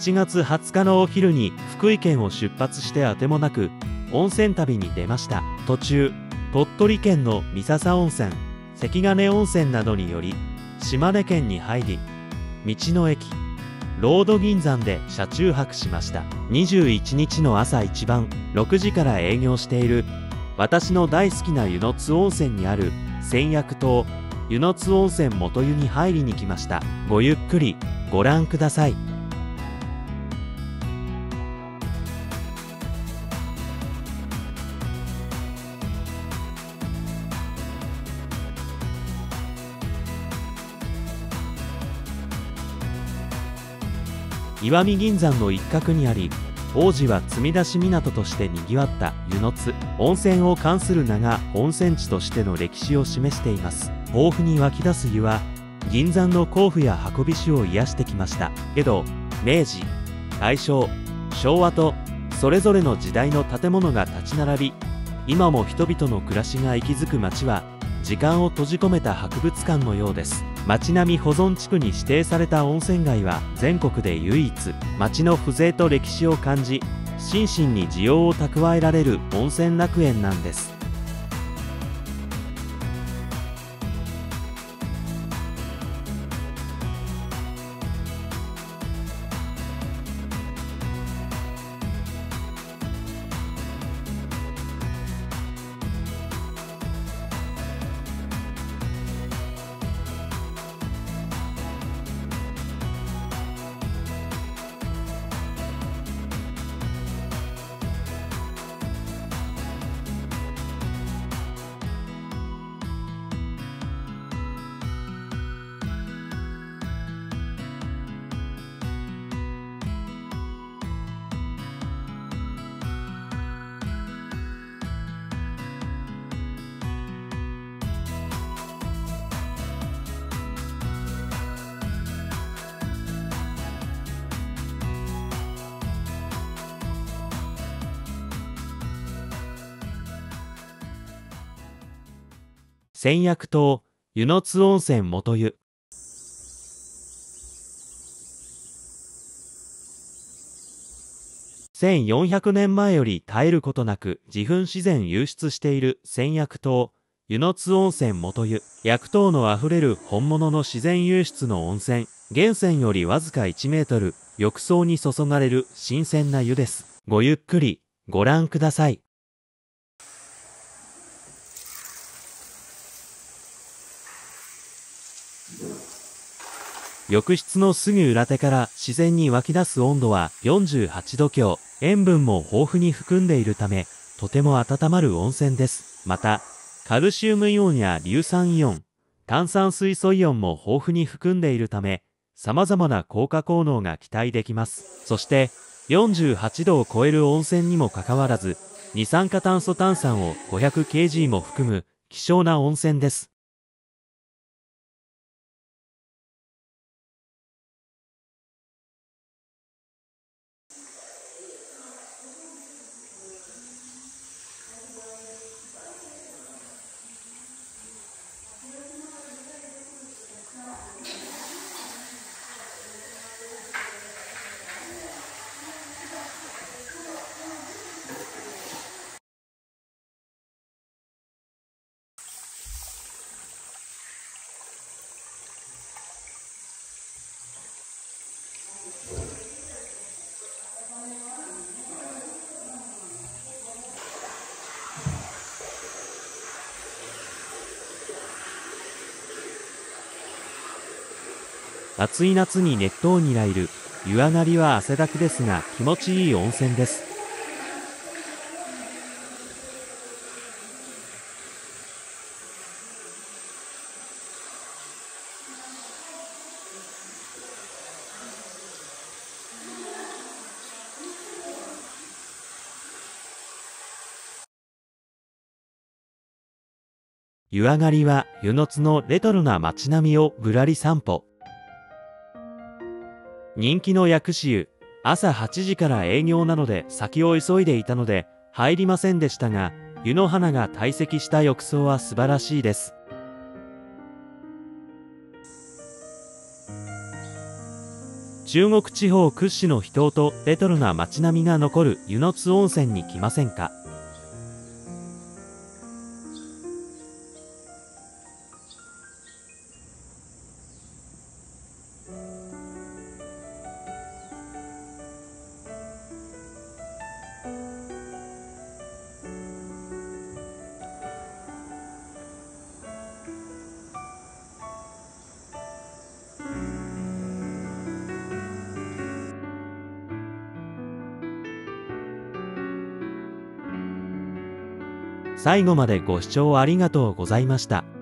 7月20日のお昼に福井県を出発してあてもなく温泉旅に出ました。途中、鳥取県の三笹温泉、関金温泉などにより島根県に入り、道の駅ロード銀山で車中泊しました。21日の朝一番6時から営業している私の大好きな湯の津温泉にある千薬湯湯の津温泉元湯に入りに来ました。ごゆっくりご覧ください。石見銀山の一角にあり、王子は積み出し港としてにぎわった湯の津温泉を冠する名が温泉地としての歴史を示しています。豊富に湧き出す湯は銀山の甲府や運び酒を癒してきました。江戸、明治、大正、昭和とそれぞれの時代の建物が立ち並び、今も人々の暮らしが息づく街は時間を閉じ込めた博物館のようです。町並み保存地区に指定された温泉街は全国で唯一、町の風情と歴史を感じ、心身に滋養を蓄えられる温泉楽園なんです。千薬湯湯の津温泉元湯。1400年前より絶えることなく自噴自然湧出している千薬湯湯の津温泉元湯。薬湯のあふれる本物の自然湧出の温泉。源泉よりわずか1メートル浴槽に注がれる新鮮な湯です。ごゆっくりご覧ください。浴室のすぐ裏手から自然に湧き出す温度は48度強。塩分も豊富に含んでいるため、とても温まる温泉です。また、カルシウムイオンや硫酸イオン、炭酸水素イオンも豊富に含んでいるため、様々な効果効能が期待できます。そして、48度を超える温泉にもかかわらず、二酸化炭素炭酸を 500kg も含む希少な温泉です。暑い夏に熱湯に入る湯上がりは汗だくですが気持ちいい温泉です。湯上がりは湯の津のレトロな街並みをぶらり散歩。人気の薬師湯、朝8時から営業なので先を急いでいたので入りませんでしたが、湯の花が堆積した浴槽は素晴らしいです。 中国地方屈指の秘湯とレトロな街並みが残る温泉津温泉に来ませんか？最後までご視聴ありがとうございました。